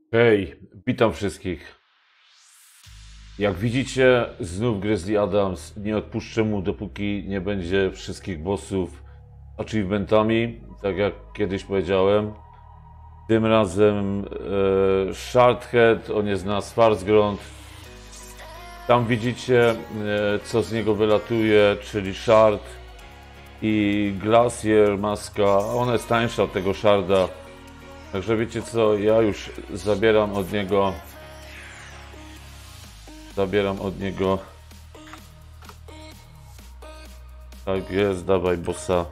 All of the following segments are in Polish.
Hej, witam wszystkich. Jak widzicie, znów Grizzly Adams. Nie odpuszczę mu, dopóki nie będzie wszystkich bossów achievementami, tak jak kiedyś powiedziałem. Tym razem Shardhead, on jest na Svartgrund. Tam widzicie, co z niego wylatuje, czyli Shard i Glacier Maska. Ona jest tańsza od tego Sharda. Także wiecie co, ja już zabieram od niego tak jest, dawaj bossa.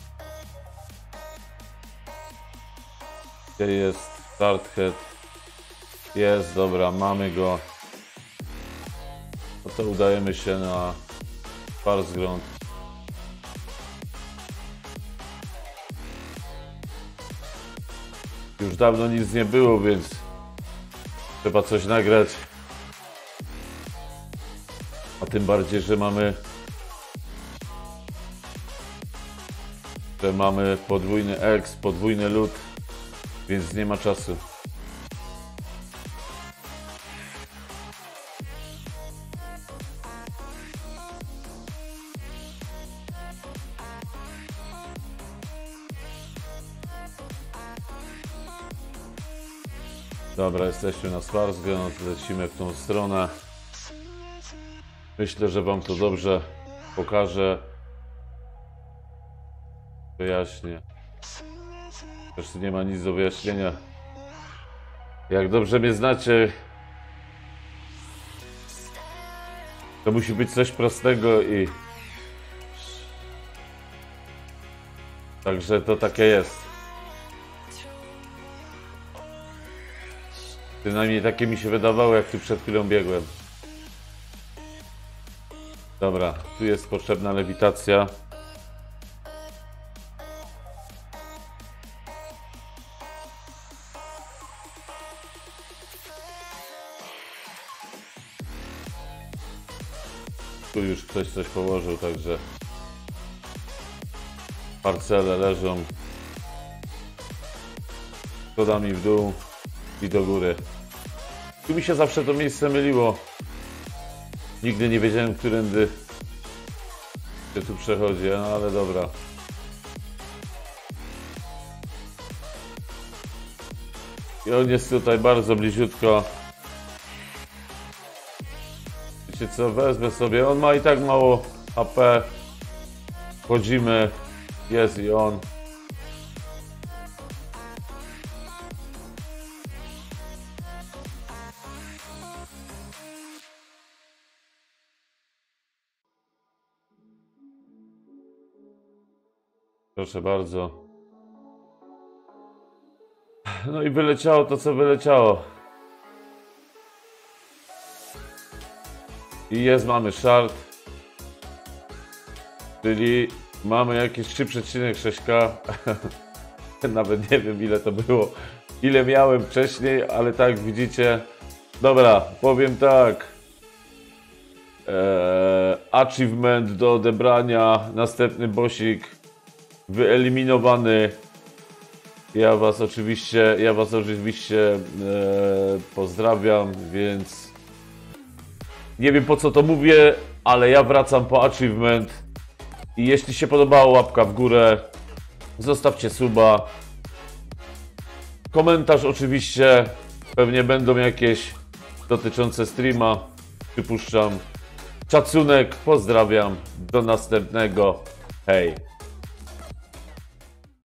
Gdzie jest Shardhead? Jest, dobra, mamy go. No to udajemy się na Svartgrund. Już dawno nic nie było, więc trzeba coś nagrać. A tym bardziej, że mamy podwójny exp, podwójny loot, więc nie ma czasu. Dobra, jesteśmy na Svartgrund, lecimy w tą stronę. Myślę, że wam to dobrze pokażę. Wyjaśnię. Zresztą nie ma nic do wyjaśnienia. Jak dobrze mnie znacie, to musi być coś prostego i... Także to takie jest. Przynajmniej takie mi się wydawało, jak tu przed chwilą biegłem. Dobra, tu jest potrzebna lewitacja. Tu już ktoś coś położył, także parcele leżą schodami w dół i do góry. Tu mi się zawsze to miejsce myliło. Nigdy nie wiedziałem, którędy się tu przechodzi, no ale dobra. I on jest tutaj bardzo bliziutko. Wiecie co, wezmę sobie, on ma i tak mało HP. Wchodzimy, jest i on. Proszę bardzo. No i wyleciało to, co wyleciało. I jest, mamy shard. Czyli mamy jakieś 3,6K. Nawet nie wiem, ile to było. Ile miałem wcześniej, ale tak widzicie. Dobra, powiem tak. Achievement do odebrania. Następny bossik wyeliminowany. Ja was oczywiście pozdrawiam, więc nie wiem, po co to mówię, ale ja wracam po achievement i jeśli się podobało, łapka w górę, zostawcie suba, komentarz oczywiście, pewnie będą jakieś dotyczące streama, przypuszczam. Szacunek, pozdrawiam, do następnego, hej.